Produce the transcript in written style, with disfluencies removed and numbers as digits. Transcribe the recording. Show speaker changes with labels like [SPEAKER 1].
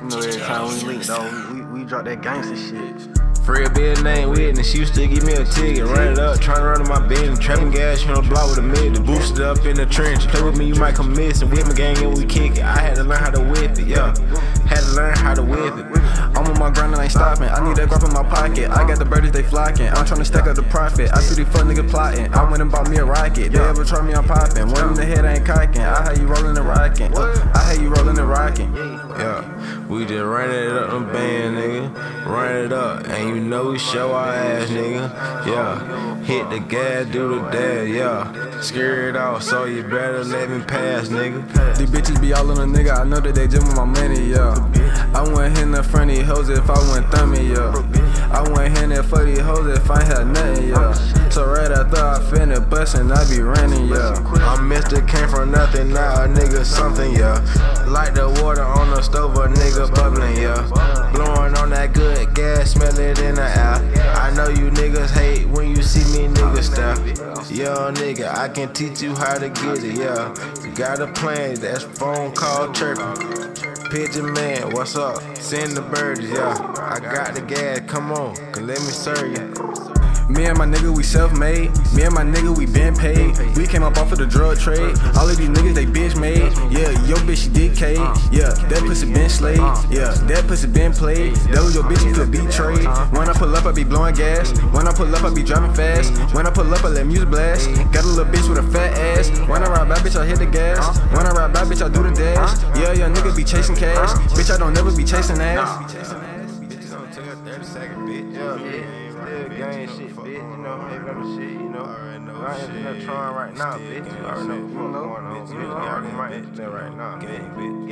[SPEAKER 1] You know, every time we link, though, we drop that gangster shit.
[SPEAKER 2] Free be a name witness, she used to give me a ticket. Run it up, tryna run to my business. Trapping gas, you on the block with a mid. Boosted up in the trench. Play with me, you might come missing. With my gang and we kick it. I had to learn how to whip it, yeah. Had to learn how to whip it.
[SPEAKER 1] I'm on my grind and ain't stopping. I need that guap in my pocket. I got the birdies, they flocking. I'm tryna stack up the profit. I see these fuck niggas plotting. I went and bought me a rocket. They ever try me, I'm popping. One in the head, I ain't cocking. I had you rolling and rocking. I had you rolling and rocking.
[SPEAKER 2] Yeah, we just ran it up, them band, nigga. Run it up, and you know we show our ass, nigga. Yeah, hit the gas, do the dash, yeah. Scare it off, so you better let me pass, nigga.
[SPEAKER 1] These bitches be all on a nigga, I know that they just want my money, yeah. I wouldn't hit the front of these hoes if I wouldn't thumb it, yeah. I wouldn't hit that for these hoes if I ain't had nothing, yeah. So right after I finish bustin', I be running, yeah.
[SPEAKER 2] I'm Mr. Came from nothing, now a nigga something, yeah. Like the water on the stove, a nigga bubbling, yeah. Blowing on that good gas, smell it in the air. I know you niggas hate when you see me niggas style. Yo nigga, I can teach you how to get it, yeah. You got a plan, that's phone call chirping. Pigeon man, what's up? Send the birds, yeah. I got the gas, come on, let me serve you.
[SPEAKER 1] Me and my nigga, we self-made. Me and my nigga, we been paid. We came up off of the drug trade. All of these niggas, they bitch made. Yeah, your bitch, she dick cade. Yeah, that pussy been slayed. Yeah, that pussy been played. That was your bitch, you feel betrayed. When I pull up, I be blowing gas. When I pull up, I be driving fast. When I pull up, I let music blast. Got a little bitch with a fat ass. When I ride by, bitch, I hit the gas. When I ride by, bitch, I do the dash. Yeah, your nigga be chasing cash. Bitch, I don't never be chasing ass.
[SPEAKER 2] Bitches don't take a 30-second, bitch.
[SPEAKER 1] Yeah, gang shit, bitch. You know, maybe I'm shit, you know. I ain't in there trying right now, bitch. You already know what's going on, bitch. You already right there right now.
[SPEAKER 2] Gang, bitch.